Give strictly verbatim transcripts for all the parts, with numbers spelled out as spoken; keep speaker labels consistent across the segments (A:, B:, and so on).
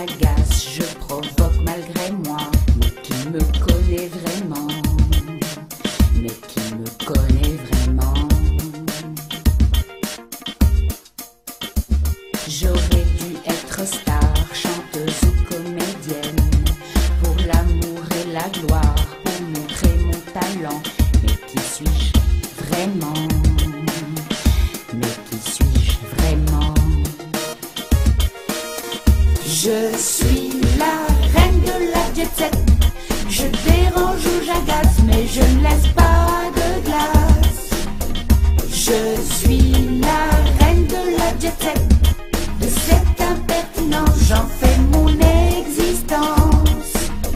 A: j'agace, je provoque malgré moi. Mais qui me connaît vraiment? Mais qui me connaît vraiment? J'aurais dû être star, chanteuse ou comédienne, pour l'amour et la gloire, pour montrer mon talent. Mais qui suis-je vraiment? Mais qui suis-je vraiment? Je suis la reine de la jet set. Je dérange ou j'agace, mais je ne laisse pas de glace. Je suis la reine de la jet set. De cette impertinence, j'en fais mon existence.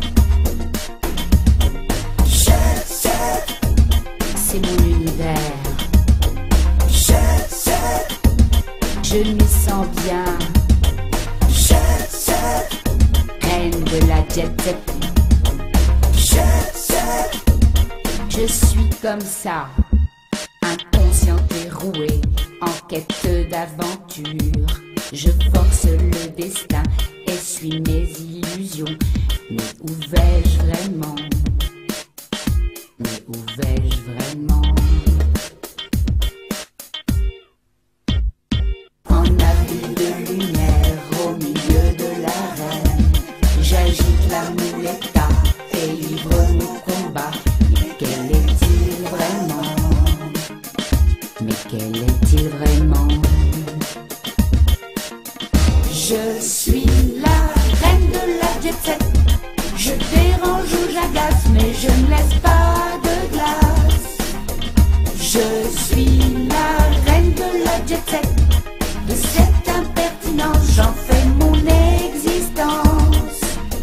A: Jet set, c'est mon univers. Jet set, je m'y sens bien. Jet set, reine de la jet set. Jet set, je suis comme ça, inconsciente et rouée, en quête d'aventure. Je force le destin et suis mes illusions. Mais où vais-je vraiment? Mais où vais-je vraiment? En habit de lumière au milieu de l'arène, j'agite la mouletta et livre mon combat. Mais quel est-il vraiment? Mais quel est-il vraiment? Je suis la reine de la jet set. Je dérange ou j'agace, mais je ne laisse pas de glace. Je suis la reine de la jet set. De cette impertinence, j'en fais mon existence.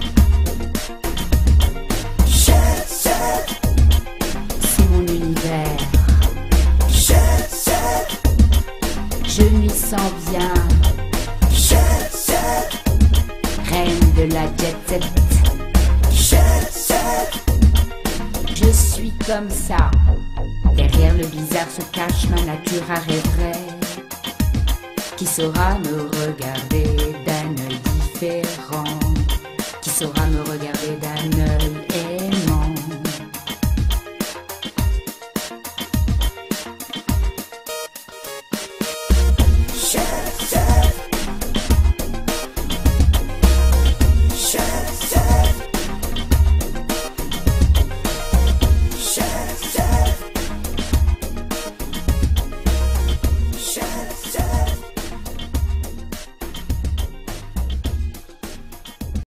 A: Jet set, c'est mon univers. Jet set, je m'y sens bien. Jet set, reine de la jet set. Jet set, je suis comme ça. Derrière le bizarre se cache ma nature à rêverait. Qui saura me regarder d'un œil différent? Qui saura me regarder